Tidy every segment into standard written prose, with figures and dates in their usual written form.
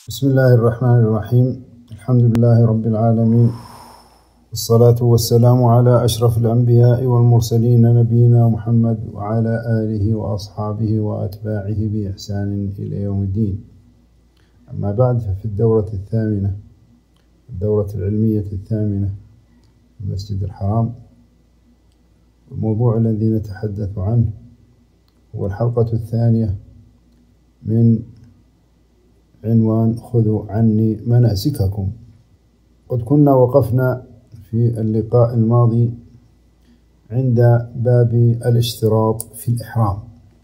بسم الله الرحمن الرحيم. الحمد لله رب العالمين، والصلاة والسلام على أشرف الأنبياء والمرسلين نبينا محمد وعلى آله وأصحابه وأتباعه بإحسان إلى يوم الدين. أما بعد، ففي الدورة الثامنة، الدورة العلمية الثامنة في المسجد الحرام، الموضوع الذي نتحدث عنه هو الحلقة الثانية من عنوان خذوا عني مناسككم. قد كنا وقفنا في اللقاء الماضي عند باب الاشتراط في الإحرام،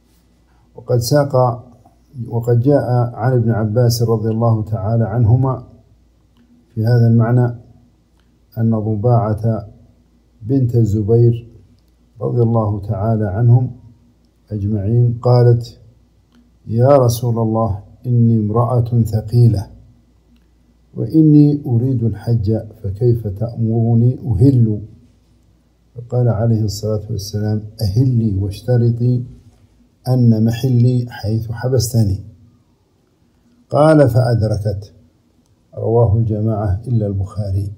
وقد جاء عن ابن عباس رضي الله تعالى عنهما في هذا المعنى أن ضباعة بنت الزبير رضي الله تعالى عنهم أجمعين قالت: يا رسول الله، إني امرأة ثقيلة وإني أريد الحج، فكيف تأمرني أهل؟ فقال عليه الصلاة والسلام: أهلي واشترطي أن محلي حيث حبستني. قال: فأدركت. رواه الجماعة إلا البخاري.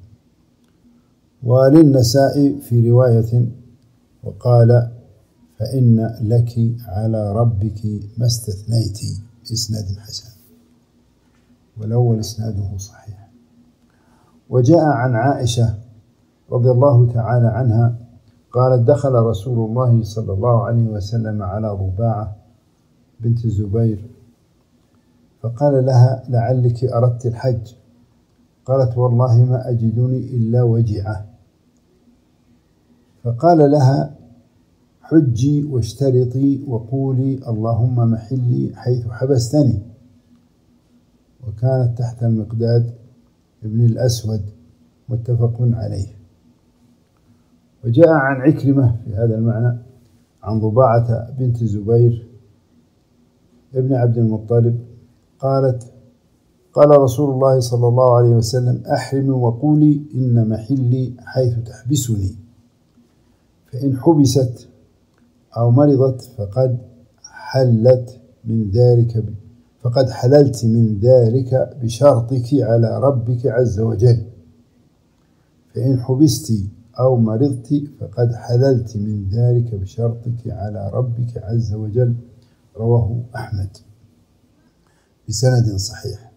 وللنسائي في رواية وقال: فإن لك على ربك ما استثنيت، بإسناد حسن، والأول إسناده صحيح. وجاء عن عائشة رضي الله تعالى عنها قالت: دخل رسول الله صلى الله عليه وسلم على ضباعة بنت الزبير فقال لها: لعلك أردت الحج. قالت: والله ما أجدني إلا وجعة. فقال لها: حجي واشترطي وقولي اللهم محلي حيث حبستني. وكانت تحت المقداد ابن الأسود، متفق عليه. وجاء عن عكرمة في هذا المعنى عن ضباعة بنت الزبير ابن عبد المطلب قالت: قال رسول الله صلى الله عليه وسلم: أحرمي وقولي إن محلي حيث تحبسني، فإن حبست أو مرضت فقد حللت من ذلك بشرطك على ربك عز وجل، فإن حبست أو مرضت فقد حللت من ذلك بشرطك على ربك عز وجل. رواه أحمد بسند صحيح.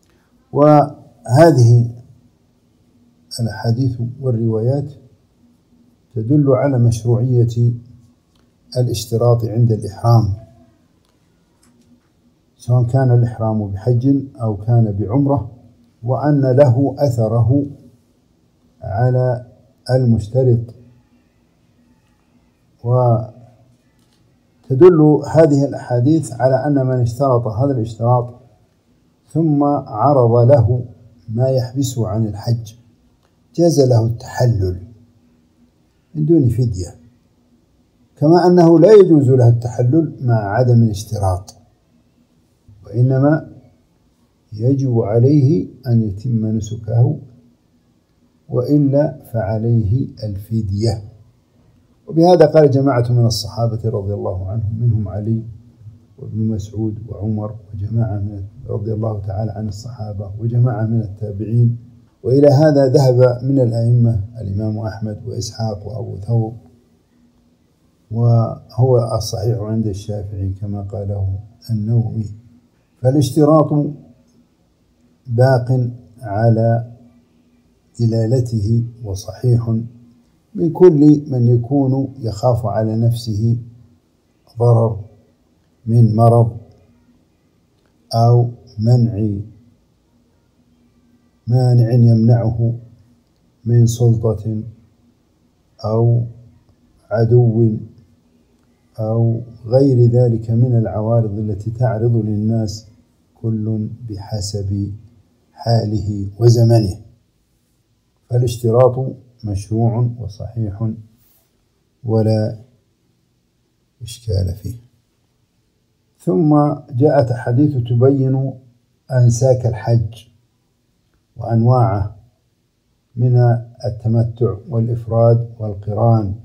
وهذه الأحاديث والروايات تدل على مشروعية الاشتراط عند الإحرام، سواء كان الإحرام بحج أو كان بعمرة، وأن له أثره على المشترط. وتدل هذه الأحاديث على أن من اشترط هذا الاشتراط ثم عرض له ما يحبسه عن الحج جاز له التحلل من دون فدية، كما أنه لا يجوز له التحلل مع عدم الاشتراط، وإنما يجب عليه أن يتم نسكه، وإلا فعليه الفدية. وبهذا قال جماعة من الصحابة رضي الله عنهم، منهم علي وابن مسعود وعمر وجماعة رضي الله تعالى عن الصحابة وجماعة من التابعين. وإلى هذا ذهب من الأئمة الإمام أحمد وإسحاق وأبو ثور، وهو الصحيح عند الشافعي كما قاله النووي. فالاشتراط باق على دلالته وصحيح من كل من يكون يخاف على نفسه ضرر من مرض أو مانع يمنعه من سلطة أو عدو أو غير ذلك من العوارض التي تعرض للناس، كل بحسب حاله وزمنه. فالاشتراط مشروع وصحيح ولا إشكال فيه. ثم جاءت أحاديث تبين أنساك الحج وأنواعه من التمتع والإفراد والقران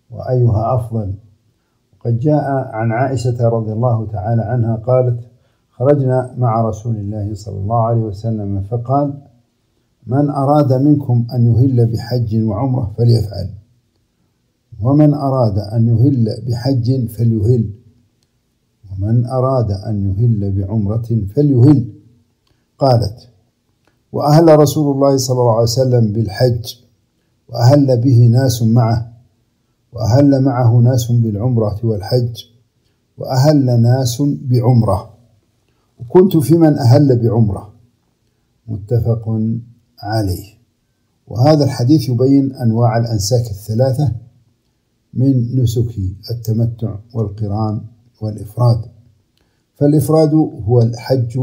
وأيها أفضل. وقد جاء عن عائشة رضي الله تعالى عنها قالت: خرجنا مع رسول الله صلى الله عليه وسلم فقال: من أراد منكم أن يهل بحج وعمرة فليفعل، ومن أراد أن يهل بحج فليهل، ومن أراد أن يهل بعمرة فليهل. قالت: وأهل رسول الله صلى الله عليه وسلم بالحج وأهل به ناس معه، وأهل معه ناس بالعمرة والحج، وأهل ناس بعمرة، وكنت في من أهل بعمرة. متفق عليه. وهذا الحديث يبين أنواع الأنساك الثلاثة من نسك التمتع والقران والإفراد. فالإفراد هو الحج،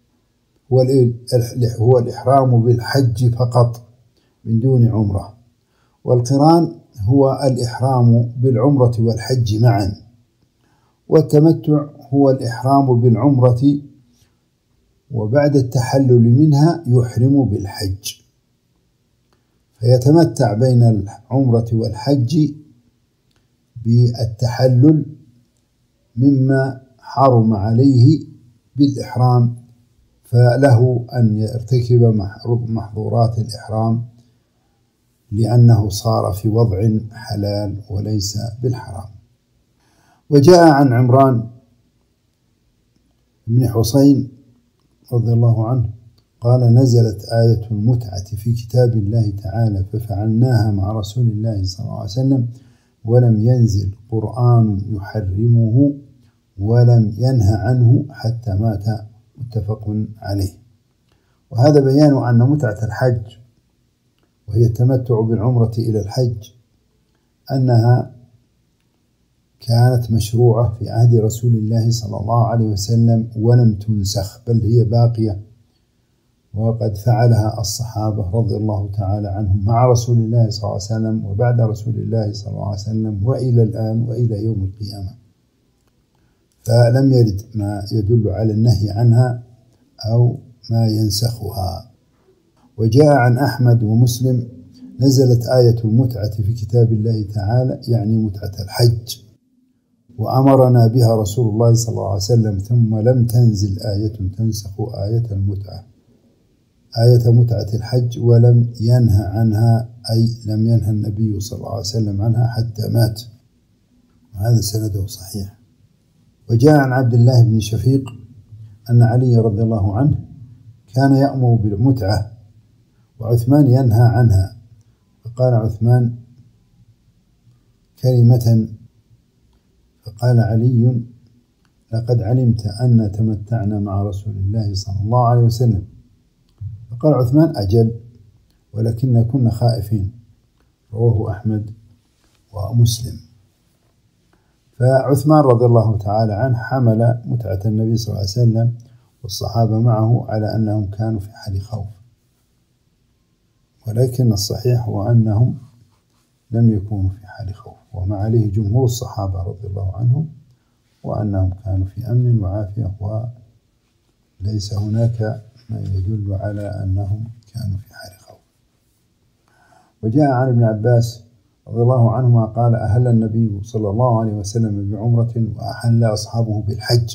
هو الإحرام بالحج فقط من دون عمرة، والقران هو الإحرام بالعمرة والحج معا، والتمتع هو الإحرام بالعمرة وبعد التحلل منها يحرم بالحج، فيتمتع بين العمرة والحج بالتحلل مما حرم عليه بالإحرام، فله أن يرتكب محظورات الإحرام لأنه صار في وضع حلال وليس بالحرام. وجاء عن عمران بن حسين رضي الله عنه قال: نزلت آية المتعة في كتاب الله تعالى ففعلناها مع رسول الله صلى الله عليه وسلم، ولم ينزل قرآن يحرمه ولم ينهى عنه حتى مات. متفق عليه. وهذا بيان أن متعة الحج وهي التمتع بالعمرة إلى الحج أنها كانت مشروعة في عهد رسول الله صلى الله عليه وسلم ولم تنسخ، بل هي باقية، وقد فعلها الصحابة رضي الله تعالى عنهم مع رسول الله صلى الله عليه وسلم وبعد رسول الله صلى الله عليه وسلم وإلى الآن وإلى يوم القيامة، فلم يرد ما يدل على النهي عنها أو ما ينسخها. وجاء عن أحمد ومسلم: نزلت آية المتعة في كتاب الله تعالى، يعني متعة الحج، وأمرنا بها رسول الله صلى الله عليه وسلم، ثم لم تنزل آية تنسخ آية المتعة، آية متعة الحج، ولم ينهى عنها، أي لم ينهى النبي صلى الله عليه وسلم عنها حتى مات، وهذا سنده صحيح. وجاء عن عبد الله بن شفيق أن علي رضي الله عنه كان يأمر بالمتعة وعثمان ينهى عنها، فقال عثمان كلمة فقال علي: لقد علمت أن تمتعنا مع رسول الله صلى الله عليه وسلم. فقال عثمان: أجل، ولكن كنا خائفين. رواه أحمد ومسلم. فعثمان رضي الله تعالى عنه حمل متعة النبي صلى الله عليه وسلم والصحابة معه على أنهم كانوا في حال خوف، ولكن الصحيح هو أنهم لم يكونوا في حال خوف، وما عليه جمهور الصحابة رضي الله عنهم، وأنهم كانوا في أمن وعافية، وليس هناك ما يدل على أنهم كانوا في حال خوف. وجاء عن ابن عباس رضي الله عنهما قال: أهل النبي صلى الله عليه وسلم بعمرة وأحل أصحابه بالحج،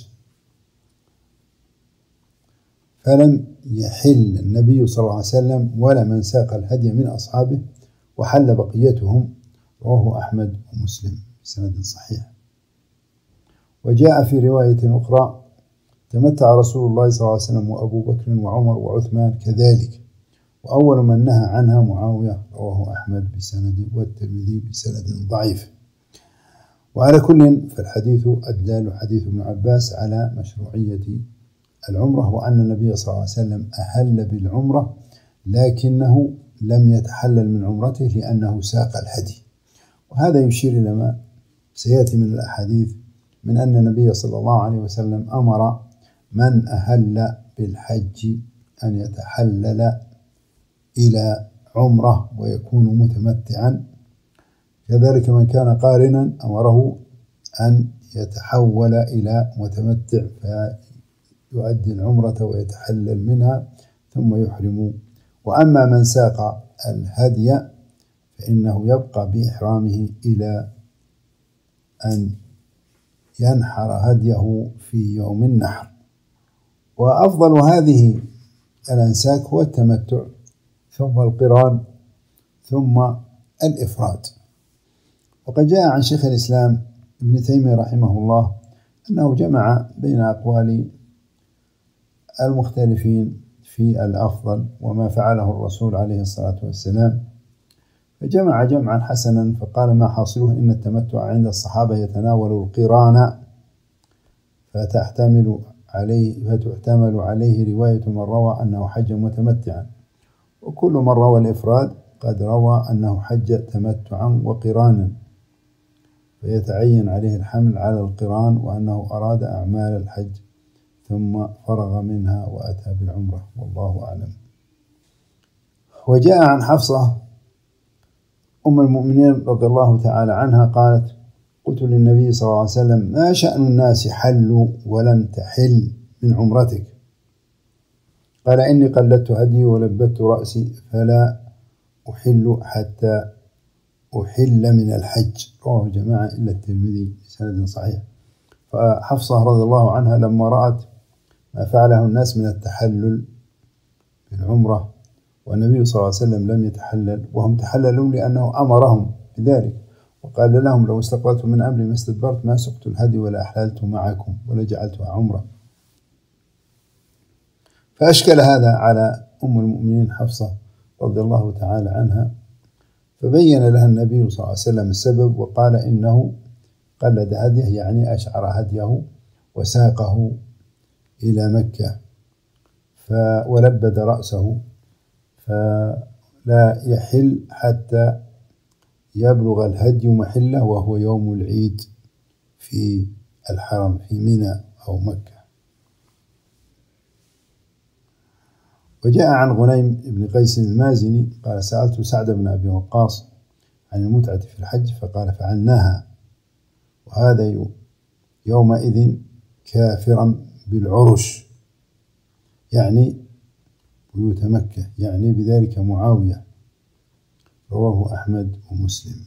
فلم يحل النبي صلى الله عليه وسلم ولا من ساق الهدي من أصحابه، وحل بقيتهم. رواه أحمد ومسلم بسند صحيح. وجاء في رواية أخرى: تمتع رسول الله صلى الله عليه وسلم وأبو بكر وعمر وعثمان كذلك، وأول من نهى عنها معاوية. رواه أحمد بسند والترمذي بسند ضعيف. وعلى كل فالحديث الدال حديث ابن عباس على مشروعية العمرة، وأن النبي صلى الله عليه وسلم أهل بالعمرة لكنه لم يتحلل من عمرته لأنه ساق الهدي. وهذا يشير إلى ما سيأتي من الأحاديث من أن النبي صلى الله عليه وسلم أمر من أهل بالحج أن يتحلل إلى عمرة ويكون متمتعا، كذلك من كان قارنا أمره أن يتحول إلى متمتع فيؤدي العمرة ويتحلل منها ثم يحرم. وأما من ساق الهدي فإنه يبقى بإحرامه إلى أن ينحر هديه في يوم النحر، وأفضل هذه الأنساك هو التمتع، ثم القران، ثم الإفراد. وقد جاء عن شيخ الإسلام ابن تيمية رحمه الله أنه جمع بين أقوال المختلفين في الأفضل وما فعله الرسول عليه الصلاة والسلام، فجمع جمعا حسنا فقال: ما حاصله إن التمتع عند الصحابة يتناول القران، فتحتمل عليه رواية من روى أنه حج متمتعا، وكل من روى الإفراد قد روى أنه حج تمتعا وقرانا، فيتعين عليه الحمل على القران وأنه أراد أعمال الحج ثم فرغ منها وأتى بالعمرة، والله أعلم. وجاء عن حفصة أم المؤمنين رضي الله تعالى عنها قالت: قلت للنبي صلى الله عليه وسلم: ما شأن الناس حلوا ولم تحل من عمرتك؟ قال: إني قلدت هدي ولبت رأسي فلا أحل حتى أحل من الحج. رواه جماعة إلا الترمذي بسند صحيح. فحفصة رضي الله عنها لما رأت ما فعله الناس من التحلل بالعمرة والنبي صلى الله عليه وسلم لم يتحلل، وهم تحللوا لأنه أمرهم بذلك، وقال لهم: لو استقبلت من أمري ما استدبرت ما سقت الهدي ولا أحللت معكم ولا جعلتها عمرة. فأشكل هذا على أم المؤمنين حفصة رضي الله تعالى عنها، فبين لها النبي صلى الله عليه وسلم السبب، وقال: إنه قلد هديه، يعني أشعر هديه وساقه إلى مكة ولبد رأسه، فلا يحل حتى يبلغ الهدي محله وهو يوم العيد في الحرم في منى أو مكة. وجاء عن غنيم بن قيس المازني قال: سألت سعد بن أبي وقاص عن المتعة في الحج فقال: فعلناها، وهذا يومئذ كافرا بالعرش، يعني بيوت مكة، يعني بذلك معاوية. رواه أحمد ومسلم.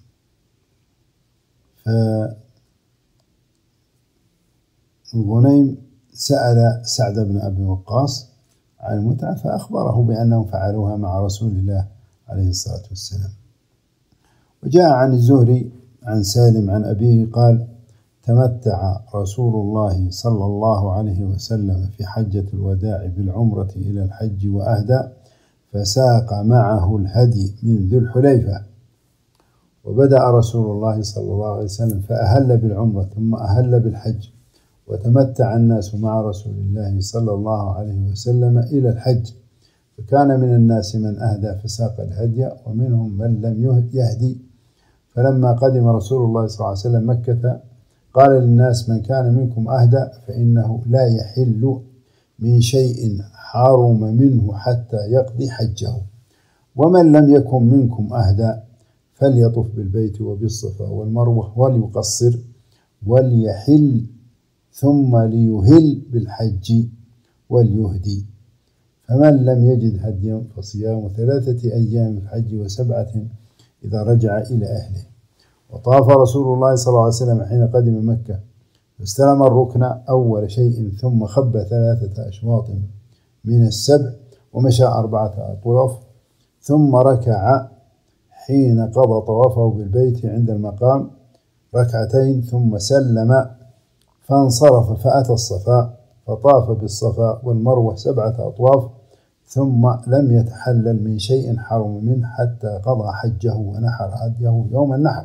فغنيم سأل سعد بن أبي وقاص عن المتعة فأخبره بأنهم فعلوها مع رسول الله عليه الصلاة والسلام. وجاء عن الزهري عن سالم عن أبيه قال: تمتع رسول الله صلى الله عليه وسلم في حجة الوداع بالعمرة إلى الحج وأهدى، فساق معه الهدي من ذي الحليفة، وبدأ رسول الله صلى الله عليه وسلم فأهل بالعمرة ثم أهل بالحج، وتمتع الناس مع رسول الله صلى الله عليه وسلم إلى الحج، فكان من الناس من أهدى فساق الهدي ومنهم من لم يهدي. فلما قدم رسول الله صلى الله عليه وسلم مكة قال للناس: من كان منكم أهدى فإنه لا يحل من شيء حرم منه حتى يقضي حجه، ومن لم يكن منكم أهدى فليطف بالبيت وبالصفا والمروة وليقصر وليحل ثم ليهل بالحج وليهدي، فمن لم يجد هديا فصيام 3 أيام في الحج و7 إذا رجع إلى أهله. وطاف رسول الله صلى الله عليه وسلم حين قدم مكة، فاستلم الركن أول شيء ثم خب 3 أشواط من السبع ومشى 4 أطواف، ثم ركع حين قضى طوافه بالبيت عند المقام 2 ثم سلم فانصرف فأتى الصفا فطاف بالصفا والمروة 7 أطواف، ثم لم يتحلل من شيء حرم منه حتى قضى حجه ونحر هديه يوم النحر،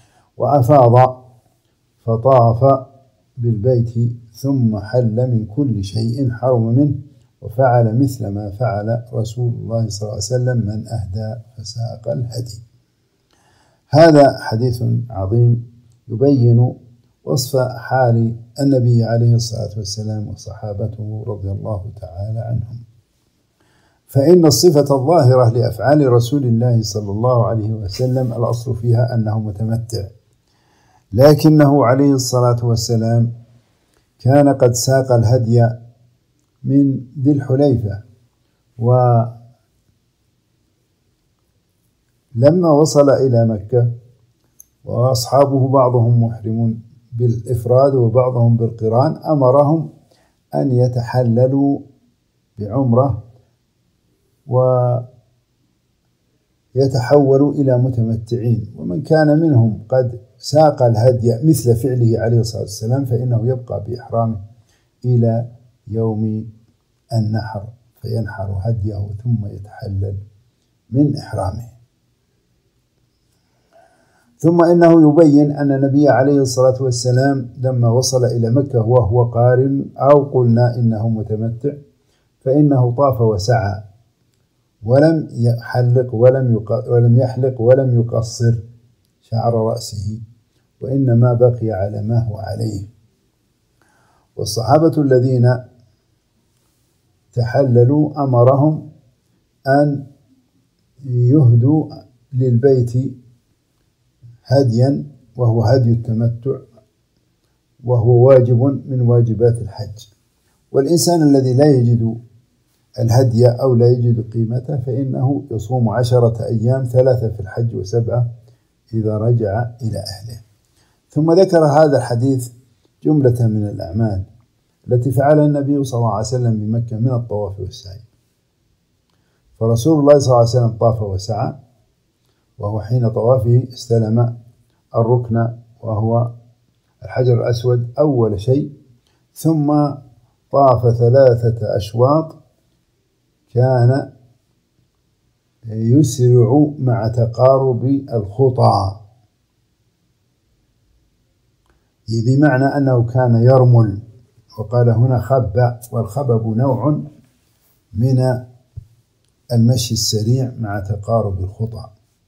وأفاض فطاف بالبيت ثم حل من كل شيء حرم منه، وفعل مثل ما فعل رسول الله صلى الله عليه وسلم من أهدى فساق الهدي. هذا حديث عظيم يبين وصف حال النبي عليه الصلاة والسلام وصحابته رضي الله تعالى عنهم. فإن الصفة الظاهرة لأفعال رسول الله صلى الله عليه وسلم الأصل فيها أنه متمتع، لكنه عليه الصلاة والسلام كان قد ساق الهدي من ذي الحليفة، ولما وصل إلى مكة وأصحابه بعضهم محرم بالإفراد وبعضهم بالقران أمرهم أن يتحللوا بعمرة ويتحول إلى متمتعين. ومن كان منهم قد ساق الهدي مثل فعله عليه الصلاة والسلام فإنه يبقى بإحرامه إلى يوم النحر فينحر هديه ثم يتحلل من إحرامه. ثم إنه يبين أن النبي عليه الصلاة والسلام لما وصل إلى مكة وهو قارن أو قلنا إنه متمتع فإنه طاف وسعى ولم يحلق ولم يقصر شعر رأسه وإنما بقي على ما هو عليه. والصحابة الذين تحللوا أمرهم أن يهدوا للبيت هديا وهو هدي التمتع وهو واجب من واجبات الحج. والإنسان الذي لا يجد الهدي أو لا يجد قيمته فإنه يصوم 10 أيام 3 في الحج و7 إذا رجع إلى أهله. ثم ذكر هذا الحديث جملة من الأعمال التي فعلها النبي صلى الله عليه وسلم بمكة من الطواف والسعي. فرسول الله صلى الله عليه وسلم طاف وسعى وهو حين طوافه استلم الركن وهو الحجر الأسود أول شيء ثم طاف 3 أشواط كان يسرع مع تقارب الخطى بمعنى أنه كان يرمل. وقال هنا خب والخبب نوع من المشي السريع مع تقارب الخطى.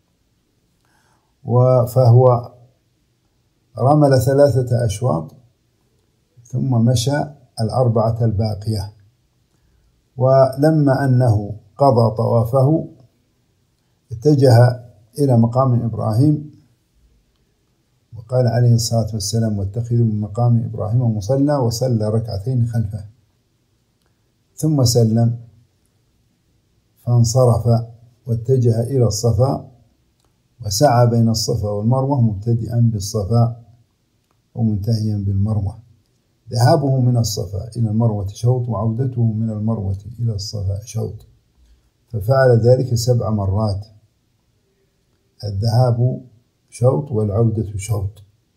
فهو رمل 3 أشواط ثم مشى 4 الباقية. ولما أنه قضى طوافه اتجه إلى مقام إبراهيم وقال عليه الصلاة والسلام واتخذوا من مقام إبراهيم مصلى وصلى 2 ركعتين خلفه ثم سلم فانصرف واتجه إلى الصفا وسعى بين الصفا والمروة مبتدئا بالصفا ومنتهيا بالمروة. ذهابه من الصفا إلى المروة شوط وعودته من المروة إلى الصفا شوط ففعل ذلك 7 مرات الذهاب شوط والعودة شوط.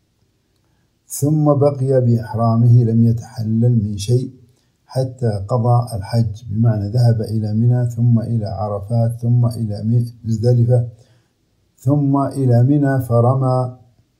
ثم بقي بإحرامه لم يتحلل من شيء حتى قضى الحج بمعنى ذهب إلى منى ثم إلى عرفات ثم إلى مزدلفة ثم إلى منى فرمى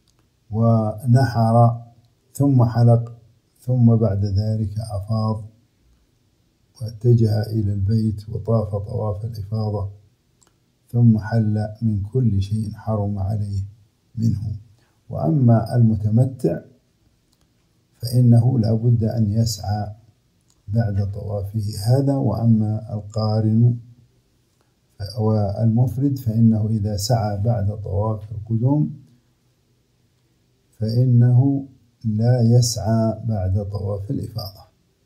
ونحر ثم حلق ثم بعد ذلك أفاض واتجه إلى البيت وطاف طواف الإفاضة ثم حل من كل شيء حرم عليه منه. وأما المتمتع فإنه لا بد أن يسعى بعد طوافه هذا. وأما القارن والمفرد فإنه إذا سعى بعد طواف القدوم فإنه لا يسعى بعد طواف الإفاضة.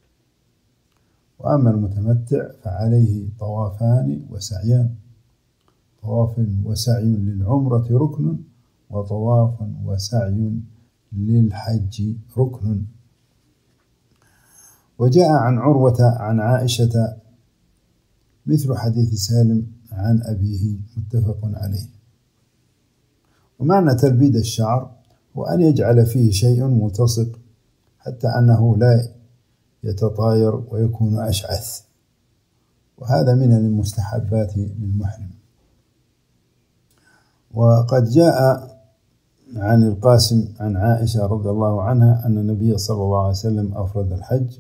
وأما المتمتع فعليه طوافان وسعيان طواف وسعي للعمرة ركن وطواف وسعي للحج ركن. وجاء عن عروة عن عائشة مثل حديث سالم عن أبيه متفق عليه. ومعنى تلبيد الشعر هو أن يجعل فيه شيء ملتصق حتى أنه لا يتطاير ويكون أشعث وهذا من المستحبات للمحرم. وقد جاء عن القاسم عن عائشة رضي الله عنها أن النبي صلى الله عليه وسلم أفرد الحج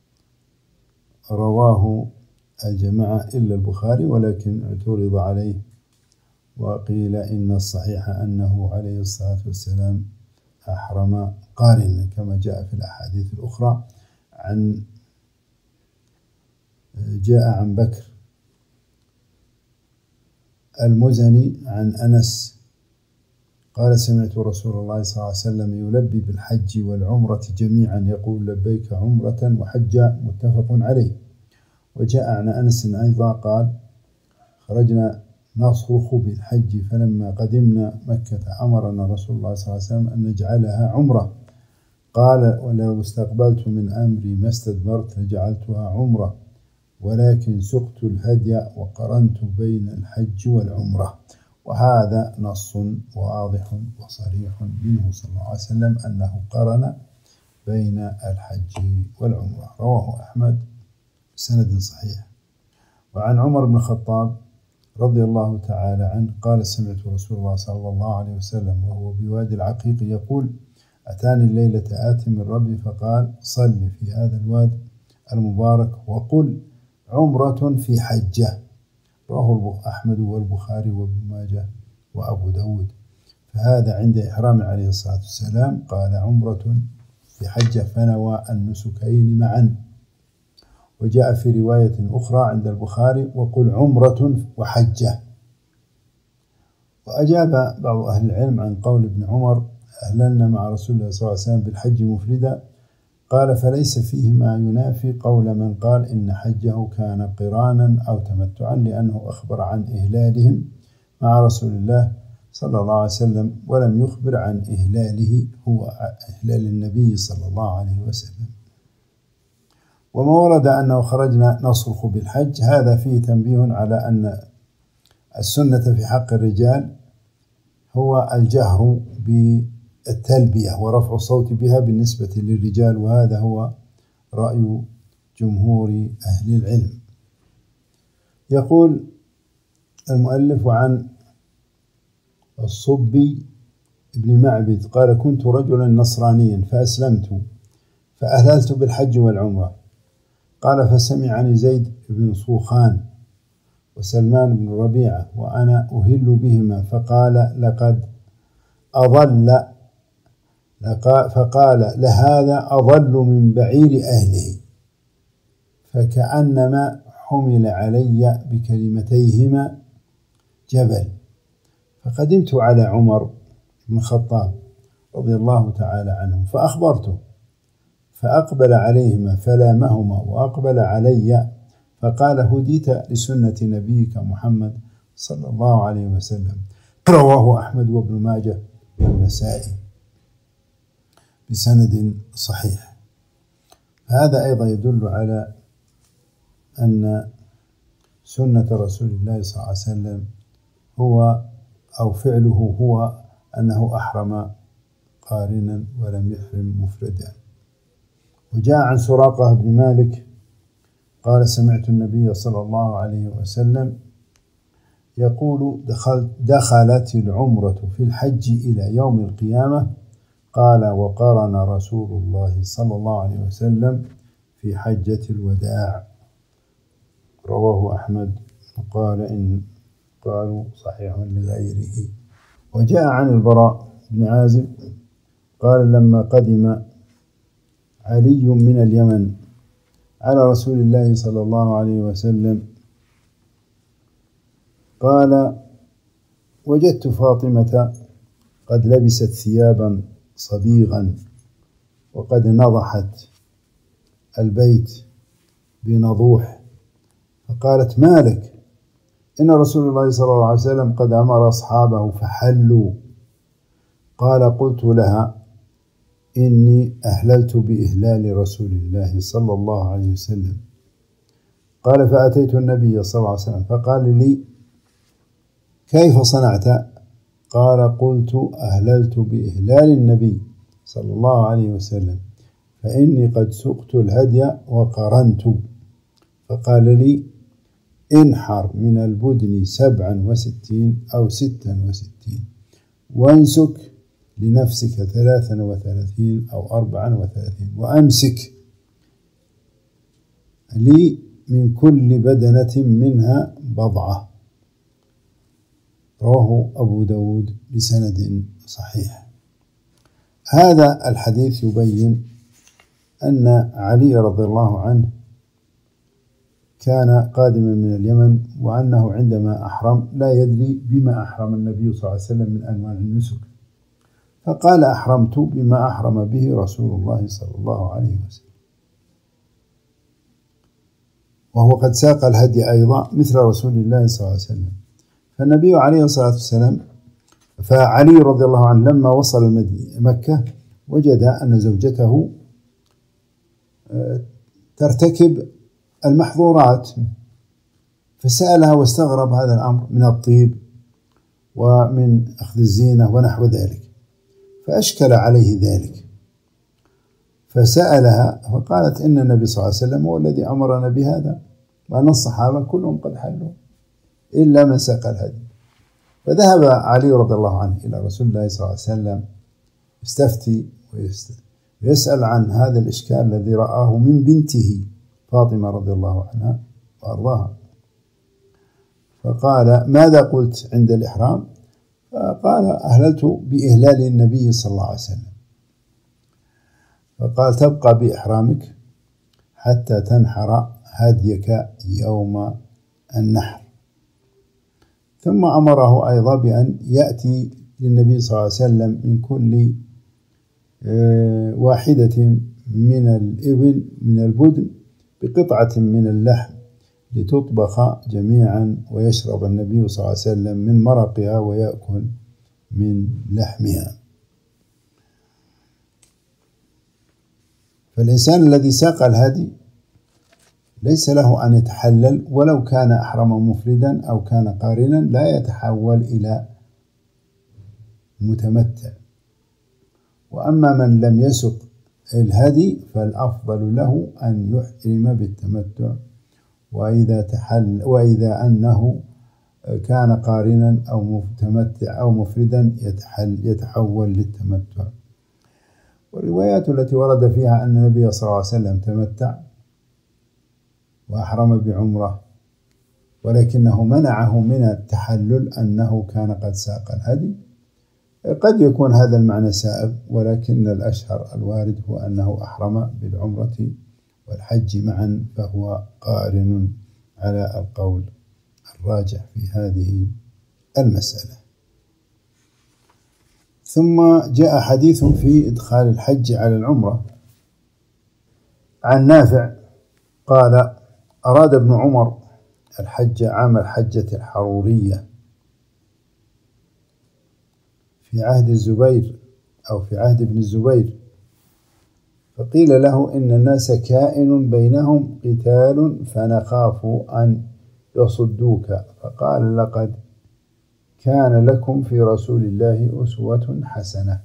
رواه الجماعة إلا البخاري ولكن اعترض عليه وقيل إن الصحيح أنه عليه الصلاة والسلام أحرم قارنا كما جاء في الأحاديث الأخرى. جاء عن بكر المزني عن أنس قال سمعت رسول الله صلى الله عليه وسلم يلبي بالحج والعمرة جميعا يقول لبيك عمرة وحجا متفق عليه. وجاء عن أنس أيضا قال خرجنا نصرخ بالحج فلما قدمنا مكة أمرنا رسول الله صلى الله عليه وسلم أن نجعلها عمرة قال ولو استقبلت من أمري ما استدبرت لجعلتها عمرة ولكن سقت الهدي وقرنت بين الحج والعمرة. وهذا نص واضح وصريح منه صلى الله عليه وسلم أنه قرن بين الحج والعمرة. رواه أحمد بسند صحيح. وعن عمر بن الخطاب رضي الله تعالى عنه قال: سمعت رسول الله صلى الله عليه وسلم وهو بوادي العقيق يقول: أتاني الليلة آت من ربي فقال: صل في هذا الواد المبارك وقل عمرة في حجة. رواه أحمد والبخاري وابن ماجه وأبو داود. فهذا عند إحرام عليه الصلاة والسلام قال عمرة في حجة، فنوى النسكين معا. وجاء في رواية أخرى عند البخاري: وقل عمرة وحجة. وأجاب بعض أهل العلم عن قول ابن عمر: أهللنا مع رسول الله صلى الله عليه وسلم بالحج مفردا. قال: فليس فيه ما ينافي قول من قال إن حجه كان قرانا أو تمتعا، لأنه أخبر عن إهلالهم مع رسول الله صلى الله عليه وسلم، ولم يخبر عن إهلاله هو إهلال النبي صلى الله عليه وسلم. وما ورد أنه خرجنا نصرخ بالحج هذا فيه تنبيه على أن السنة في حق الرجال هو الجهر بالتلبية ورفع الصوت بها بالنسبة للرجال، وهذا هو رأي جمهور أهل العلم. يقول المؤلف عن الصبي ابن معبد قال: كنت رجلا نصرانيا فأسلمت فأهللت بالحج والعمرة. قال: فسمعني زيد بن صوخان وسلمان بن ربيعة وأنا أهل بهما، فقال: لهذا أضل من بعير أهله، فكأنما حمل علي بكلمتيهما جبل. فقدمت على عمر بن الخطاب رضي الله تعالى عنه فأخبرته، فأقبل عليهما فلامهما وأقبل علي فقال: هديت لسنة نبيك محمد صلى الله عليه وسلم. رواه أحمد وابن ماجه والنسائي بسند صحيح. هذا أيضا يدل على أن سنة رسول الله صلى الله عليه وسلم هو أو فعله هو أنه أحرم قارنا ولم يحرم مفردا. وجاء عن سراقة بن مالك قال: سمعت النبي صلى الله عليه وسلم يقول: دخلت العمرة في الحج إلى يوم القيامة. قال: وقرن رسول الله صلى الله عليه وسلم في حجة الوداع. رواه أحمد قالوا صحيح لغيره. وجاء عن البراء بن عازب قال: لما قدم علي من اليمن على رسول الله صلى الله عليه وسلم قال: وجدت فاطمة قد لبست ثيابا صبيغا وقد نضحت البيت بنضوح، فقالت: ما لك؟ إن رسول الله صلى الله عليه وسلم قد أمر أصحابه فحلوا. قال: قلت لها: إني أهللت بإهلال رسول الله صلى الله عليه وسلم. قال: فأتيت النبي صلى الله عليه وسلم فقال لي: كيف صنعت؟ قال: قلت: أهللت بإهلال النبي صلى الله عليه وسلم، فإني قد سقت الهدي وقرنت. فقال لي: انحر من البدن 67 أو 66 وانسك لنفسك 33 أو 34 وأمسك لي من كل بدنة منها بضعة. رواه أبو داود بسند صحيح. هذا الحديث يبين أن علي رضي الله عنه كان قادما من اليمن، وأنه عندما أحرم لا يدري بما أحرم النبي صلى الله عليه وسلم من أنواع النسك، فقال: أحرمت بما أحرم به رسول الله صلى الله عليه وسلم، وهو قد ساق الهدي أيضا مثل رسول الله صلى الله عليه وسلم. فالنبي عليه الصلاة والسلام فعلي رضي الله عنه لما وصل مكة وجد أن زوجته ترتكب المحظورات، فسألها واستغرب هذا الأمر من الطيب ومن أخذ الزينة ونحو ذلك، فأشكل عليه ذلك، فسألها فقالت إن النبي صلى الله عليه وسلم هو الذي أمرنا بهذا، وأن الصحابة كلهم قد حلوا إلا من ساق الهدي. فذهب علي رضي الله عنه إلى رسول الله صلى الله عليه وسلم يستفتي ويسأل عن هذا الإشكال الذي رآه من بنته فاطمة رضي الله عنها وأرضاها. فقال: ماذا قلت عند الإحرام؟ فقال: أهللت بإهلال النبي صلى الله عليه وسلم. فقال: تبقى بإحرامك حتى تنحر هديك يوم النحر. ثم أمره أيضا بأن يأتي للنبي صلى الله عليه وسلم من كل واحدة من الإبل من البدن بقطعة من اللحم لتطبخ جميعا، ويشرب النبي صلى الله عليه وسلم من مرقها ويأكل من لحمها. فالإنسان الذي ساق الهدي ليس له أن يتحلل ولو كان أحرم مفردا أو كان قارنا، لا يتحول إلى متمتع. وأما من لم يسق الهدي فالأفضل له أن يحرم بالتمتع، وإذا أنه كان قارنا أو متمتع أو مفردا يتحول للتمتع. والروايات التي ورد فيها أن النبي صلى الله عليه وسلم تمتع وأحرم بعمرة، ولكنه منعه من التحلل أنه كان قد ساق الهدي، قد يكون هذا المعنى سائغ، ولكن الأشهر الوارد هو أنه أحرم بالعمرة والحج معا، فهو قارن على القول الراجح في هذه المسألة. ثم جاء حديث في إدخال الحج على العمرة عن نافع قال: أراد ابن عمر الحج عام الحجة الحرورية في عهد الزبير أو في عهد ابن الزبير، فقيل له إن الناس كائن بينهم قتال فنخاف أن يصدوك، فقال: لقد كان لكم في رسول الله أسوة حسنة،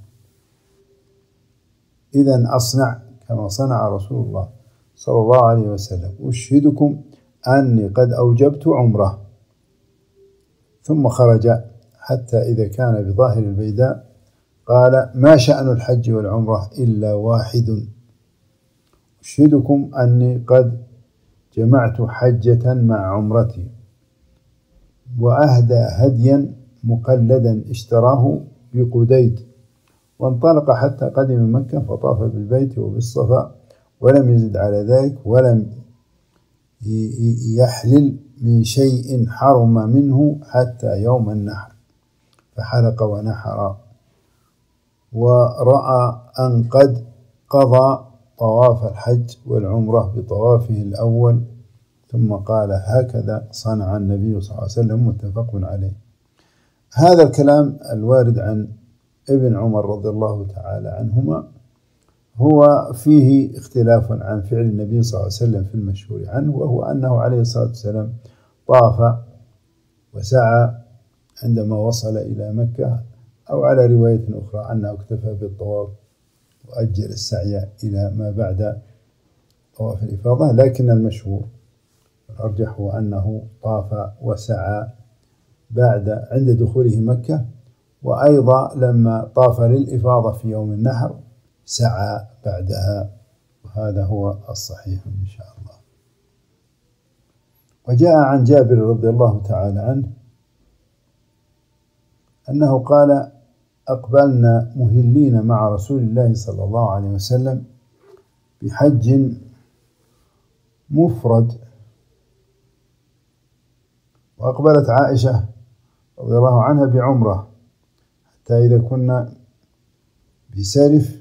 إذن أصنع كما صنع رسول الله صلى الله عليه وسلم، أشهدكم أني قد أوجبت عمره. ثم خرج حتى إذا كان بظاهر البيداء قال: ما شأن الحج والعمرة إلا واحد، أشهدكم أني قد جمعت حجة مع عمرتي. وأهدى هديا مقلدا اشتراه بقديد، وانطلق حتى قدم مكة فطاف بالبيت وبالصفا، ولم يزد على ذلك، ولم يحلل من شيء حرم منه حتى يوم النحر، فحلق ونحر، ورأى أن قد قضى طواف الحج والعمرة بطوافه الأول، ثم قال: هكذا صنع النبي صلى الله عليه وسلم، متفق عليه. هذا الكلام الوارد عن ابن عمر رضي الله تعالى عنهما هو فيه اختلاف عن فعل النبي صلى الله عليه وسلم في المشهور عنه، وهو أنه عليه الصلاة والسلام طاف وسعى عندما وصل إلى مكة، أو على رواية أخرى أنه اكتفى بالطواف وأجل السعي إلى ما بعد طواف الإفاضة، لكن المشهور الأرجح هو أنه طاف وسعى عند دخوله مكة، وأيضا لما طاف للإفاضة في يوم النحر سعى بعدها، وهذا هو الصحيح إن شاء الله. وجاء عن جابر رضي الله تعالى عنه أنه قال: أقبلنا مهلين مع رسول الله صلى الله عليه وسلم بحج مفرد، وأقبلت عائشة رضي الله عنها بعمرة، حتى إذا كنا بسرف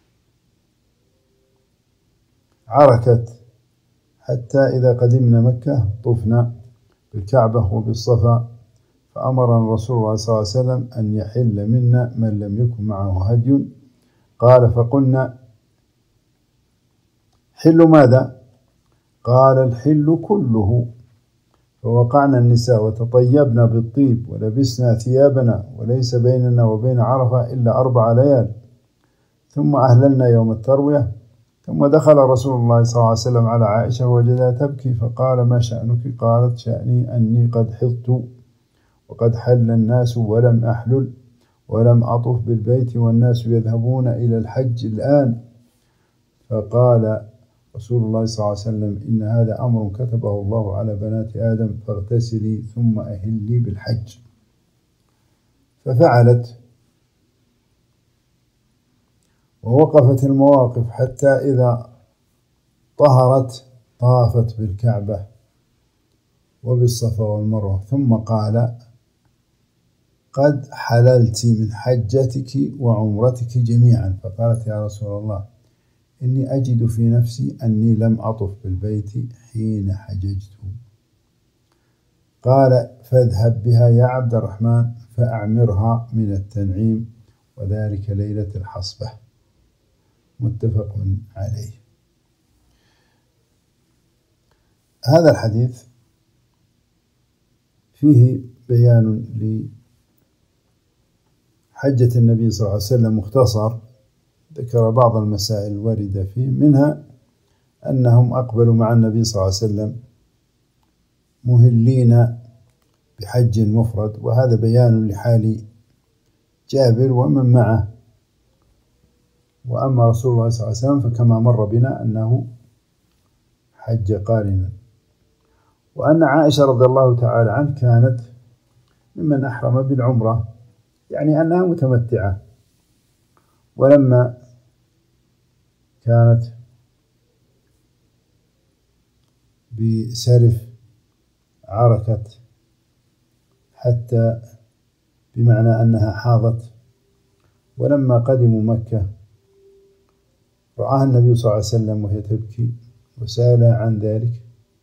عركت، حتى إذا قدمنا مكة طفنا بالكعبة وبالصفا، فأمرنا رسول الله صلى الله عليه وسلم أن يحل منا من لم يكن معه هدي. قال: فقلنا: حل ماذا؟ قال الحل كله. فوقعنا النساء وتطيبنا بالطيب ولبسنا ثيابنا وليس بيننا وبين عرفة إلا 4 ليال، ثم أهللنا يوم التروية. ثم دخل رسول الله صلى الله عليه وسلم على عائشة ووجدها تبكي فقال ما شأنك؟ قالت شأني أني قد حضت وقد حل الناس ولم أحلل ولم أطف بالبيت والناس يذهبون إلى الحج الآن. فقال رسول الله صلى الله عليه وسلم إن هذا أمر كتبه الله على بنات آدم فاغتسلي ثم أهلي بالحج. ففعلت ووقفت المواقف حتى إذا طهرت طافت بالكعبة وبالصفا والمروة، ثم قال قد حللت من حجتك وعمرتك جميعا. فقالت يا رسول الله إني أجد في نفسي أني لم أطف بالبيت حين حججت. قال فاذهب بها يا عبد الرحمن فأعمرها من التنعيم وذلك ليلة الحصبة. متفق عليه. هذا الحديث فيه بيان لحجة النبي صلى الله عليه وسلم مختصر، ذكر بعض المسائل الواردة فيه، منها أنهم أقبلوا مع النبي صلى الله عليه وسلم مهلين بحج مفرد، وهذا بيان لحال جابر ومن معه. وأما رسول الله صلى الله عليه وسلم فكما مر بنا أنه حج قارنا. وأن عائشة رضي الله تعالى عنها كانت ممن أحرم بالعمرة، يعني أنها متمتعة. ولما كانت بسرف عركت حتى بمعنى أنها حاضت، ولما قدموا مكة رآها النبي صلى الله عليه وسلم وهي تبكي وسأل عن ذلك،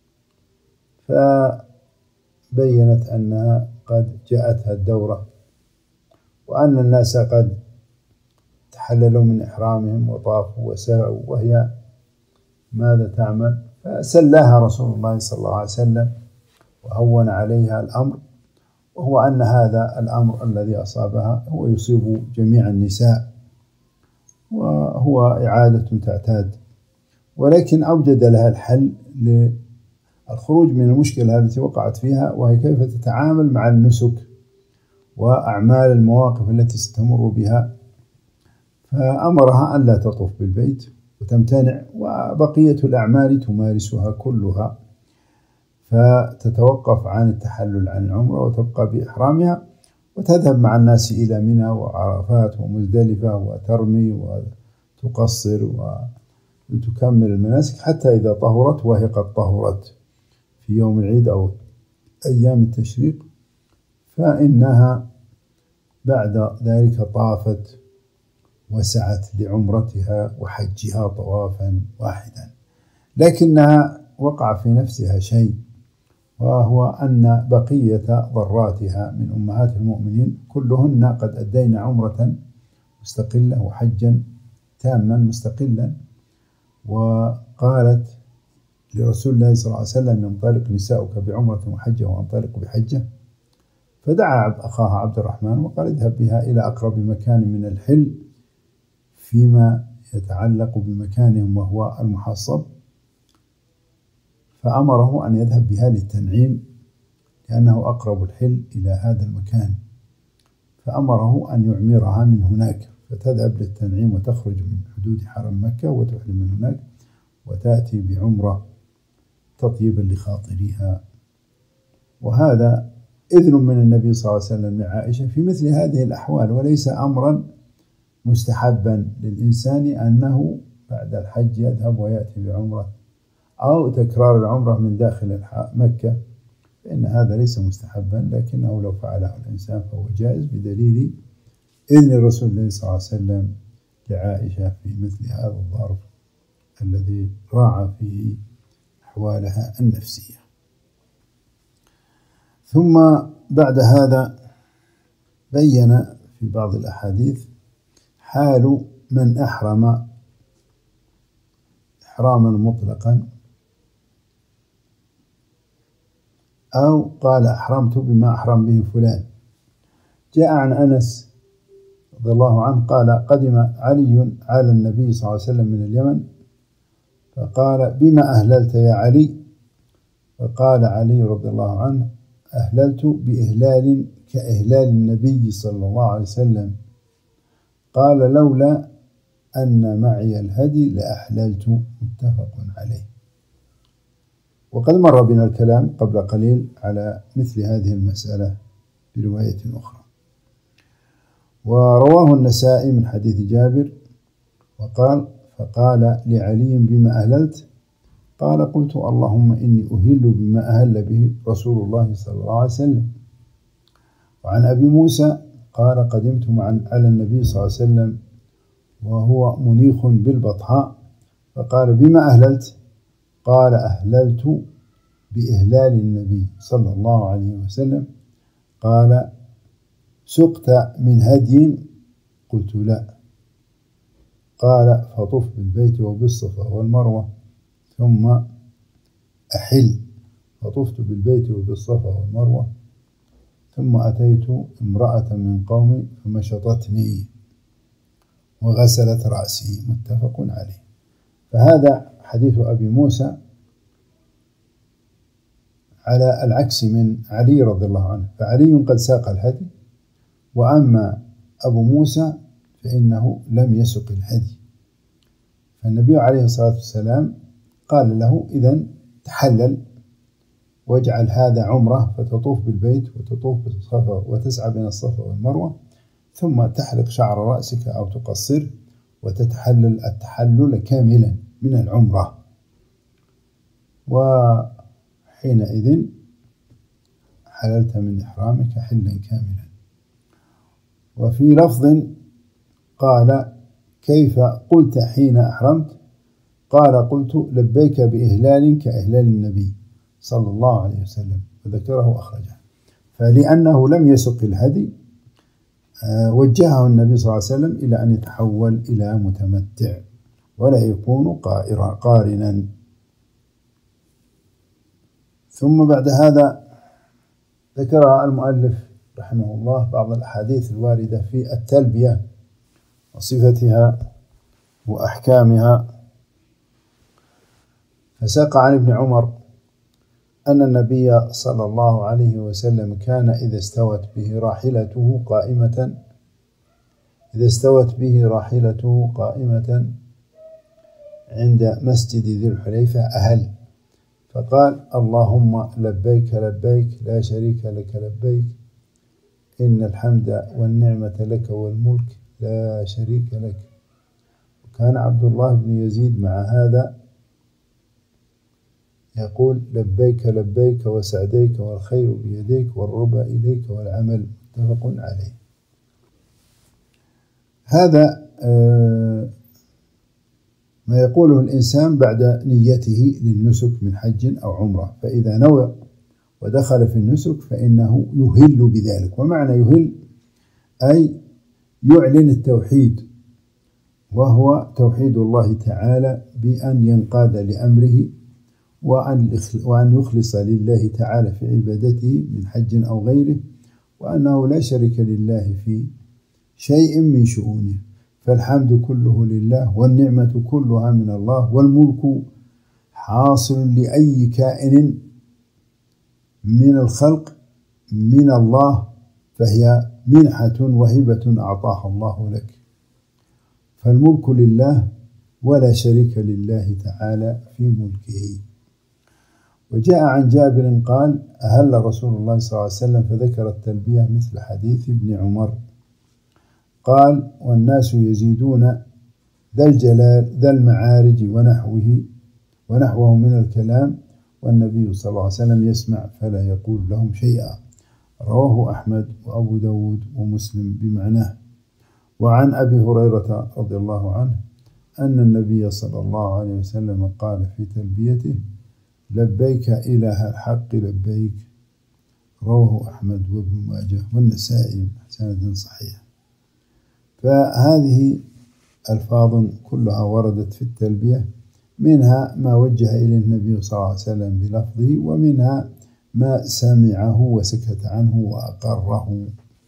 فبينت أنها قد جاءتها الدورة وأن الناس قد تحللوا من إحرامهم وطافوا وسعوا وهي ماذا تعمل؟ فسلاها رسول الله صلى الله عليه وسلم وهون عليها الأمر، وهو أن هذا الأمر الذي أصابها هو يصيب جميع النساء وهو إعادة تعتاد، ولكن أوجد لها الحل للخروج من المشكلة التي وقعت فيها، وهي كيف تتعامل مع النسك وأعمال المواقف التي ستمر بها. فأمرها أن لا تطوف بالبيت وتمتنع، وبقية الأعمال تمارسها كلها، فتتوقف عن التحلل عن العمرة وتبقى بإحرامها وتذهب مع الناس إلى منى وعرفات ومزدلفة وترمي وتقصر وتكمل المناسك حتى إذا طهرت، وهي قد طهرت في يوم العيد أو أيام التشريق، فإنها بعد ذلك طافت وسعت لعمرتها وحجها طوافا واحدا. لكنها وقع في نفسها شيء، وهو أن بقية ضراتها من أمهات المؤمنين كلهن قد أدين عمرة مستقلة وحجا تاما مستقلا، وقالت لرسول الله صلى الله عليه وسلم ينطلق نساؤك بعمرة وحجة وانطلق بحجة، فدعا أخاها عبد الرحمن وقال اذهب بها إلى أقرب مكان من الحل فيما يتعلق بمكانهم وهو المحصب، فأمره أن يذهب بها للتنعيم لأنه أقرب الحل إلى هذا المكان، فأمره أن يعمرها من هناك، فتذهب للتنعيم وتخرج من حدود حرم مكة وتحرم من هناك وتأتي بعمرة تطيبا لخاطرها. وهذا إذن من النبي صلى الله عليه وسلم لعائشة في مثل هذه الأحوال، وليس أمرا مستحبا للإنسان أنه بعد الحج يذهب ويأتي بعمرة أو تكرار العمرة من داخل مكة، فإن هذا ليس مستحبا، لكنه لو فعله الإنسان فهو جائز بدليل إذن الرسول صلى الله عليه وسلم لعائشة في مثل هذا الظرف الذي راعى فيه أحوالها النفسية. ثم بعد هذا بين في بعض الأحاديث حال من أحرم إحراما مطلقا أو قال أحرمت بما أحرم به فلان. جاء عن أنس رضي الله عنه قال قدم علي على النبي صلى الله عليه وسلم من اليمن فقال بما أهللت يا علي؟ فقال علي رضي الله عنه أهللت بإهلال كإهلال النبي صلى الله عليه وسلم. قال لولا أن معي الهدي لأحللت. متفق عليه. وقد مر بنا الكلام قبل قليل على مثل هذه المسألة برواية أخرى. ورواه النسائي من حديث جابر وقال فقال لعلي بما أهللت؟ قال قلت اللهم إني أهل بما أهل به رسول الله صلى الله عليه وسلم. وعن أبي موسى قال قدمت على النبي صلى الله عليه وسلم وهو منيخ بالبطحاء فقال بما أهللت؟ قال أهللت بإهلال النبي صلى الله عليه وسلم. قال سقت من هدي؟ قلت لا. قال فطف بالبيت وبالصفا والمروة ثم أحل. فطفت بالبيت وبالصفا والمروة ثم أتيت امرأة من قومي فمشطتني وغسلت رأسي. متفق عليه. فهذا حديث أبي موسى على العكس من علي رضي الله عنه، فعلي قد ساق الهدي، وأما أبو موسى فإنه لم يسق الهدي. فالنبي عليه الصلاة والسلام قال له إذن تحلل واجعل هذا عمرة فتطوف بالبيت وتطوف بالصفا وتسعى بين الصفا والمروة ثم تحلق شعر رأسك أو تقصر وتتحلل التحلل كاملا من العمرة، وحينئذ حللت من إحرامك حلا كاملا. وفي لفظ قال كيف قلت حين أحرمت؟ قال قلت لبيك بإهلال كإهلال النبي صلى الله عليه وسلم، وذكره أخرجه. فلأنه لم يسق الهدي وجهه النبي صلى الله عليه وسلم إلى أن يتحول إلى متمتع ولا يكون قارنا. ثم بعد هذا ذكر المؤلف رحمه الله بعض الأحاديث الواردة في التلبية وصفتها وأحكامها. فساق عن ابن عمر أن النبي صلى الله عليه وسلم كان إذا استوت به راحلته قائمة عند مسجد ذي الحليفة أهل فقال اللهم لبيك لبيك لا شريك لك لبيك إن الحمد والنعمة لك والملك لا شريك لك. وكان عبد الله بن يزيد مع هذا يقول لبيك لبيك وسعديك والخير بيديك والربا إليك والعمل. متفق عليه. هذا ما يقوله الإنسان بعد نيته للنسك من حج أو عمرة، فإذا نوى ودخل في النسك فإنه يهل بذلك. ومعنى يهل أي يعلن التوحيد، وهو توحيد الله تعالى بأن ينقاد لأمره وأن يخلص لله تعالى في عبادته من حج أو غيره، وأنه لا شريك لله في شيء من شؤونه، فالحمد كله لله والنعمة كلها من الله والملك حاصل لأي كائن من الخلق من الله، فهي منحة وهبة أعطاها الله لك، فالملك لله ولا شريك لله تعالى في ملكه. وجاء عن جابر قال أهل رسول الله صلى الله عليه وسلم فذكر التلبية مثل حديث ابن عمر قال والناس يزيدون ذا الجلال ذا المعارج ونحوه من الكلام والنبي صلى الله عليه وسلم يسمع فلا يقول لهم شيئا. رواه أحمد وأبو داود ومسلم بمعناه. وعن أبي هريرة رضي الله عنه أن النبي صلى الله عليه وسلم قال في تلبيته لبيك إله الحق لبيك. رواه أحمد وابن ماجه والنسائي بسند صحيح. فهذه ألفاظ كلها وردت في التلبية، منها ما وجه إليه النبي صلى الله عليه وسلم بلفظه، ومنها ما سمعه وسكت عنه وأقره،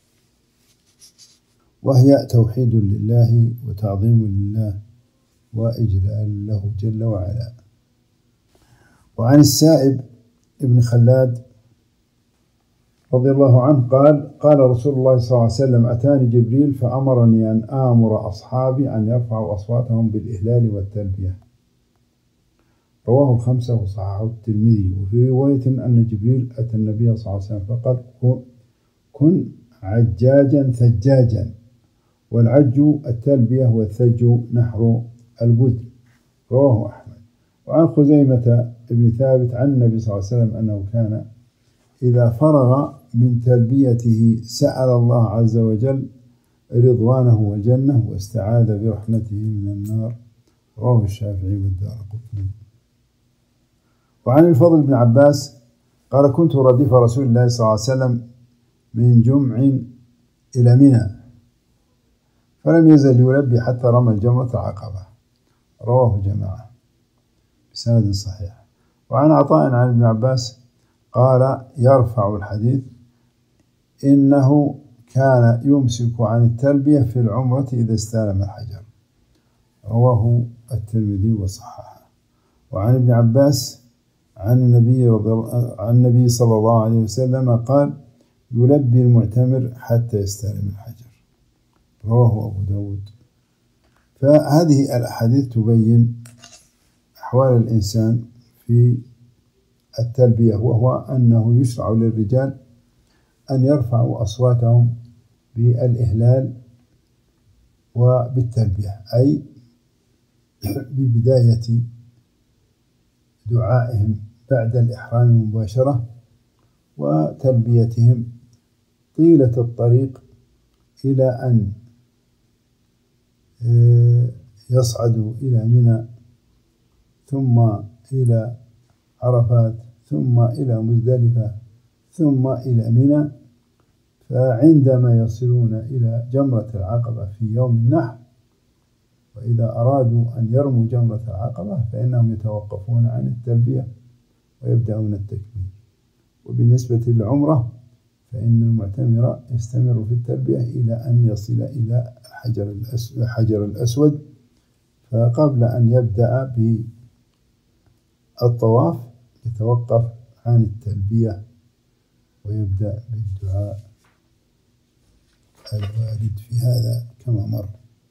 وهي توحيد لله وتعظيم لله وإجلال له جل وعلا. وعن السائب ابن خلاد رضي الله عنه قال: قال رسول الله صلى الله عليه وسلم: أتاني جبريل فأمرني أن آمر أصحابي أن يرفعوا أصواتهم بالإهلال والتلبية. رواه الخمسة وصححه الترمذي. وفي رواية أن جبريل أتى النبي صلى الله عليه وسلم فقال: كن عجاجا ثجاجا. والعج التلبية والثج نحر البدن. رواه أحمد. وعن خزيمة بن ثابت عن النبي صلى الله عليه وسلم أنه كان إذا فرغ من تلبيته سأل الله عز وجل رضوانه والجنة واستعاذ برحمته من النار. رواه الشافعي والدارقطني. وعن الفضل بن عباس قال: كنت رديف رسول الله صلى الله عليه وسلم من جمع إلى منى، فلم يزل يلبي حتى رمى الجمرة العقبة. رواه جماعة بسند صحيح. وعن عطاء عن ابن عباس قال يرفع الحديث: إنه كان يمسك عن التلبية في العمرة إذا استلم الحجر. رواه الترمذي وصححه. وعن ابن عباس عن النبي صلى الله عليه وسلم قال: يلبي المعتمر حتى يستلم الحجر. رواه أبو داود. فهذه الأحاديث تبين أحوال الإنسان في التلبية، وهو أنه يشرع للرجال أن يرفعوا أصواتهم بالإهلال وبالتلبية، أي ببداية دعائهم بعد الإحرام مباشرة، وتلبيتهم طيلة الطريق إلى أن يصعدوا إلى منى، ثم إلى عرفات، ثم إلى مزدلفة، ثم إلى منى. فعندما يصلون إلى جمرة العقبة في يوم النحر، وإذا أرادوا أن يرموا جمرة العقبة فإنهم يتوقفون عن التلبية ويبدأون التكبير. وبالنسبة للعمرة فإن المعتمر يستمر في التلبية إلى أن يصل إلى الحجر الأسود، فقبل أن يبدأ بالطواف يتوقف عن التلبية ويبدأ بالدعاء الوارد في هذا كما مر.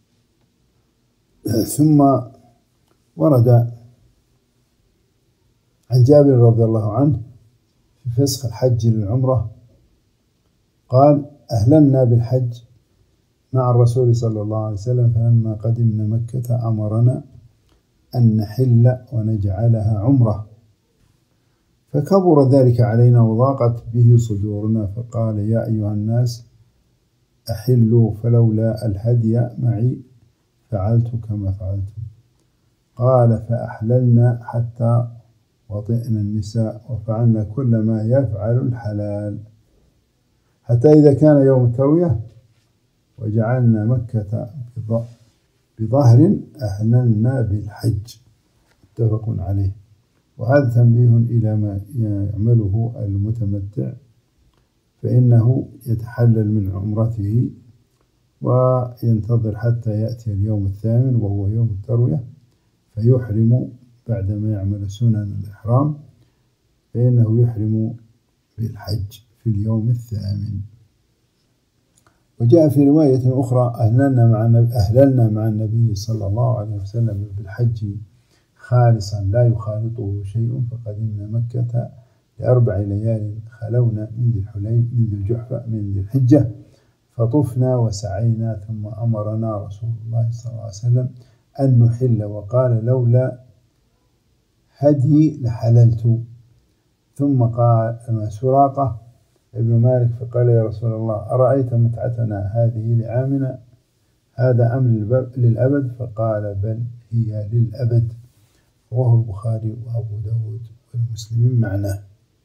ثم ورد عن جابر رضي الله عنه في فسخ الحج للعمرة قال: أهللنا بالحج مع الرسول صلى الله عليه وسلم، فلما قدمنا مكة أمرنا أن نحل ونجعلها عمرة، فكبر ذلك علينا وضاقت به صدورنا، فقال: يا أيها الناس أحلوا، فلولا الهدي معي فعلت كما فعلتم. قال: فأحللنا حتى وطئنا النساء وفعلنا كل ما يفعل الحلال، حتى إذا كان يوم التروية وجعلنا مكة بظهر أهللنا بالحج. متفق عليه. وهذا تنبيه إلى ما يعمله المتمتع، فإنه يتحلل من عمرته وينتظر حتى يأتي اليوم الثامن وهو يوم التروية فيحرم بعدما يعمل سنن الإحرام، فإنه يحرم بالحج في اليوم الثامن. وجاء في رواية أخرى: أهللنا مع النبي صلى الله عليه وسلم بالحج خالصا لا يخالطه شيء، فقدمنا مكة ل4 ليال خلونا من ذي الجحفة من ذي الحجة، فطفنا وسعينا، ثم أمرنا رسول الله صلى الله عليه وسلم أن نحل، وقال: لولا هدي لحللت. ثم قال سراقة ابن مالك فقال: يا رسول الله، أرأيت متعتنا هذه لعامنا هذا أم للأبد؟ فقال: بل هي للأبد. رواه البخاري وأبو داود والمسلمين معناه.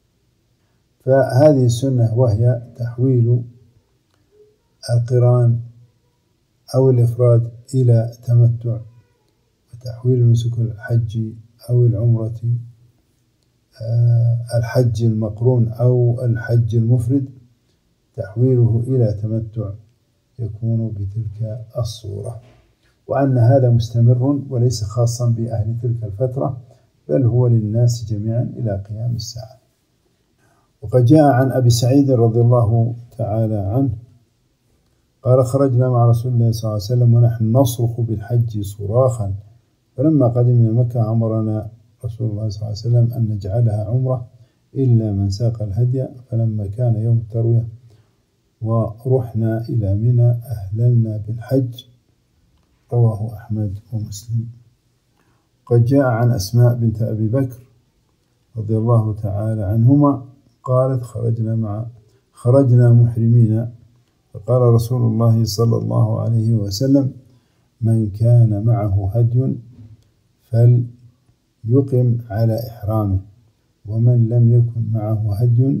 فهذه السنة وهي تحويل القران أو الإفراد إلى تمتع، وتحويل نسك الحج أو العمرة الحج المقرون أو الحج المفرد تحويله إلى تمتع يكون بتلك الصورة، وأن هذا مستمر وليس خاصا بأهل تلك الفترة، بل هو للناس جميعا إلى قيام الساعة. وقد جاء عن أبي سعيد رضي الله تعالى عنه قال: خرجنا مع رسول الله صلى الله عليه وسلم ونحن نصرخ بالحج صراخا، فلما قدمنا مكة أمرنا رسول الله صلى الله عليه وسلم أن نجعلها عمرة إلا من ساق الهدي، فلما كان يوم التروية ورحنا إلى منى أهللنا بالحج. رواه أحمد ومسلم. قد جاء عن أسماء بنت أبي بكر رضي الله تعالى عنهما قالت: خرجنا محرمين، فقال رسول الله صلى الله عليه وسلم: من كان معه هدي فليقم على إحرامه، ومن لم يكن معه هدي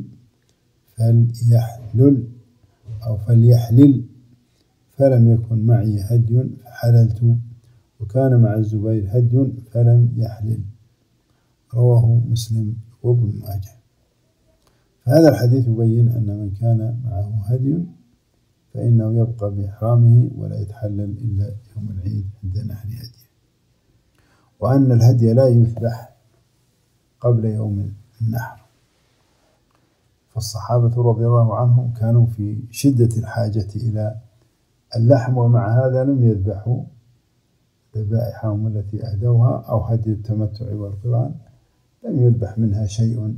فليحلل، فلم يكن معي هدي فحللت، وكان مع الزبير هدي فلم يحلل. رواه مسلم وابن ماجه. فهذا الحديث يبين أن من كان معه هدي فإنه يبقى بإحرامه ولا يتحلل إلا يوم العيد عند نحر هديه، وأن الهدي لا يذبح قبل يوم النحر. فالصحابة رضي الله عنهم كانوا في شدة الحاجة إلى اللحم، ومع هذا لم يذبحوا ذبائحهم التي أهدوها أو هدي التمتع والقران، لم يذبح منها شيء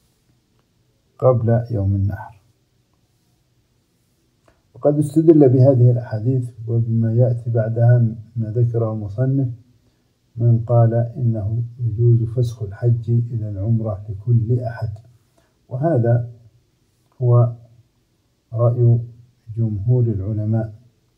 قبل يوم النحر. وقد استدل بهذه الأحاديث وبما يأتي بعدها ما ذكره المصنف من قال إنه يجوز فسخ الحج إلى العمرة لكل أحد، وهذا هو رأي جمهور العلماء.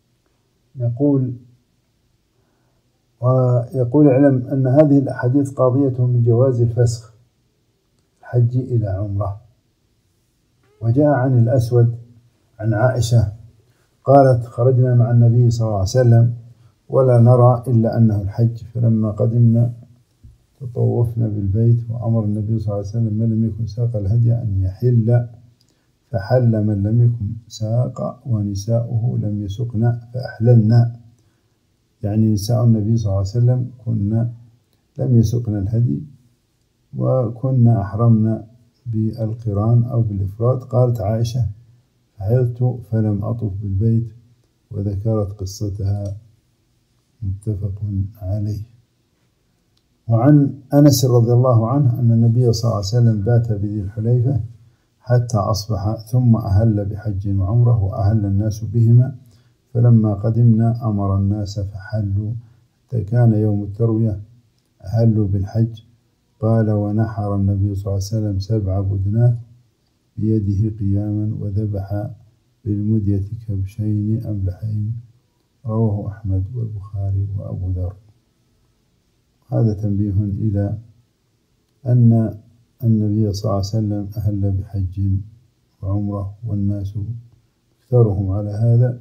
ويقول اعلم أن هذه الأحاديث قاضية بجواز الفسخ الحج إلى عمرة. وجاء عن الأسود عن عائشة قالت: خرجنا مع النبي صلى الله عليه وسلم ولا نرى إلا أنه الحج، فلما قدمنا تطوفنا بالبيت، وأمر النبي صلى الله عليه وسلم من لم يكن ساق الهدي أن يحل، فحل من لم يكن ساق، ونساؤه لم يسقن فأحللنا، يعني نساء النبي صلى الله عليه وسلم كنا لم يسقن الهدي وكنا أحرمنا بالقران أو بالإفراد. قالت عائشة: فحلت فلم أطف بالبيت، وذكرت قصتها، متفق عليه. وعن أنس رضي الله عنه أن النبي صلى الله عليه وسلم بات بذي الحليفة حتى أصبح، ثم أهل بحج وعمرة وأهل الناس بهما، فلما قدمنا أمر الناس فحلوا، حتى كان يوم التروية أهلوا بالحج. قال: ونحر النبي صلى الله عليه وسلم 7 بدنات بيده قياما، وذبح بالمدية كبشين أملحين. رواه أحمد والبخاري وأبو ذر. هذا تنبيه إلى أن النبي صلى الله عليه وسلم أهل بحج وعمرة، والناس أكثرهم على هذا،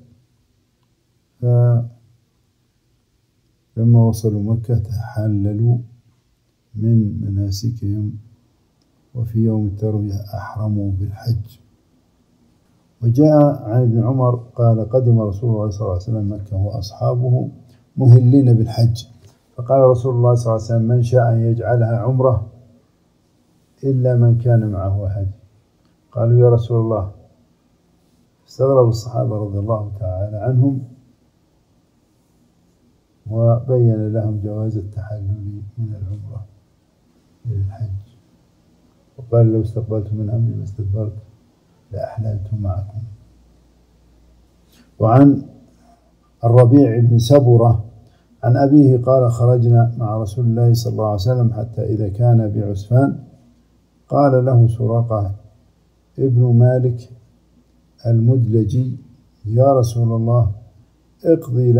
فلما وصلوا مكة تحللوا من مناسكهم، وفي يوم التروية أحرموا بالحج. وجاء عن ابن عمر قال: قدم رسول الله صلى الله عليه وسلم مكة وأصحابه مهلين بالحج، فقال رسول الله صلى الله عليه وسلم: من شاء أن يجعلها عمرة إلا من كان معه هدي. قالوا: يا رسول الله. استغرب الصحابة رضي الله تعالى عنهم، وبين لهم جواز التحلل من العمرة إلى الحج، وقال: لو استقبلت من أمري ما استدبرت لأحللت معكم. وعن الربيع بن سبرة عن أبيه قال: خرجنا مع رسول الله صلى الله عليه وسلم حتى إذا كان بعسفان قال له سراقة ابن مالك المدلجي: يا رسول الله، اقضي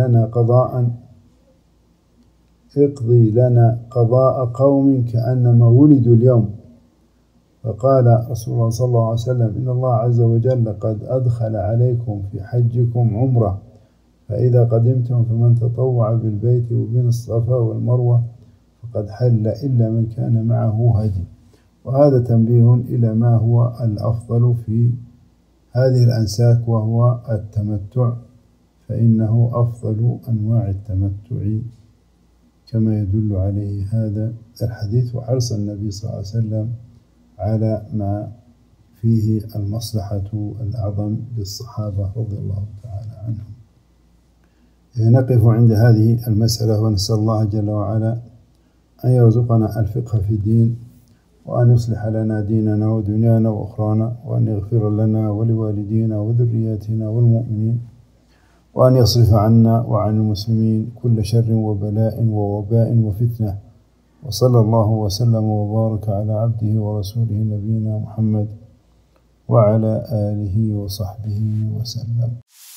لنا قضاء قوم كأنما ولدوا اليوم. فقال رسول الله صلى الله عليه وسلم: إن الله عز وجل قد أدخل عليكم في حجكم عمرة، فإذا قدمتم فمن تطوع بالبيت وبين الصفا والمروة فقد حل إلا من كان معه هدي. وهذا تنبيه إلى ما هو الأفضل في هذه الأنساك وهو التمتع، فإنه أفضل أنواع التمتع كما يدل عليه هذا الحديث وحرص النبي صلى الله عليه وسلم على ما فيه المصلحة الأعظم للصحابة رضي الله تعالى عنهم. نقف عند هذه المسألة ونسأل الله جل وعلا أن يرزقنا الفقه في الدين، وأن يصلح لنا ديننا ودنيانا وأخرانا، وأن يغفر لنا ولوالدينا وذرياتنا والمؤمنين، وأن يصرف عنا وعن المسلمين كل شر وبلاء ووباء وفتنة. وصلى الله وسلم وبارك على عبده ورسوله نبينا محمد وعلى آله وصحبه وسلم.